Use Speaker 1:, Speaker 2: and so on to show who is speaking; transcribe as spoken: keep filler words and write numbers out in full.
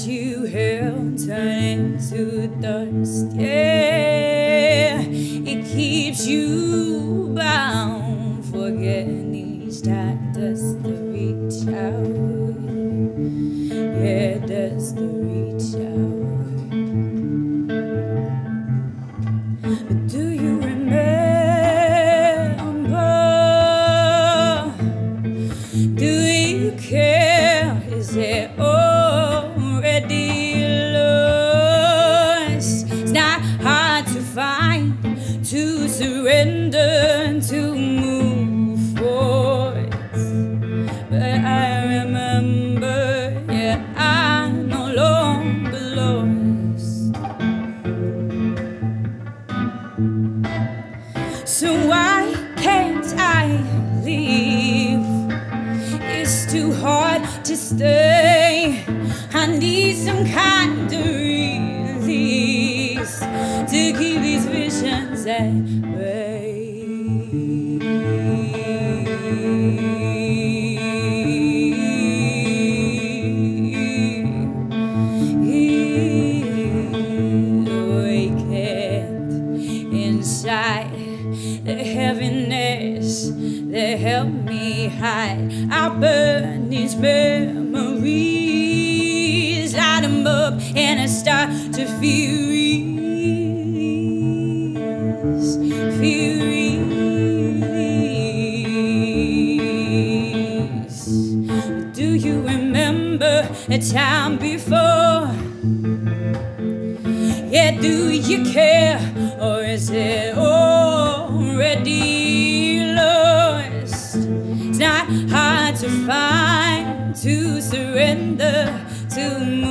Speaker 1: you held turn into dust. Yeah, it keeps you bound, forgetting each time dust to reach out. Yeah, dust to reach out. But do you remember? Do you care? Is it already lost? It's not hard to find, to surrender, to move forward. But I remember, yeah, I'm no longer lost. So why can't I leave? It's too hard to stay. I need some kind of release to keep these visions at bay. Awakened inside the heaviness that helped me hide. I burn these memories, light them up, and I start to feel release, feel release. Do you remember a time before? Yeah, do you care, or is it already lost? It's not hard to find, to surrender, to move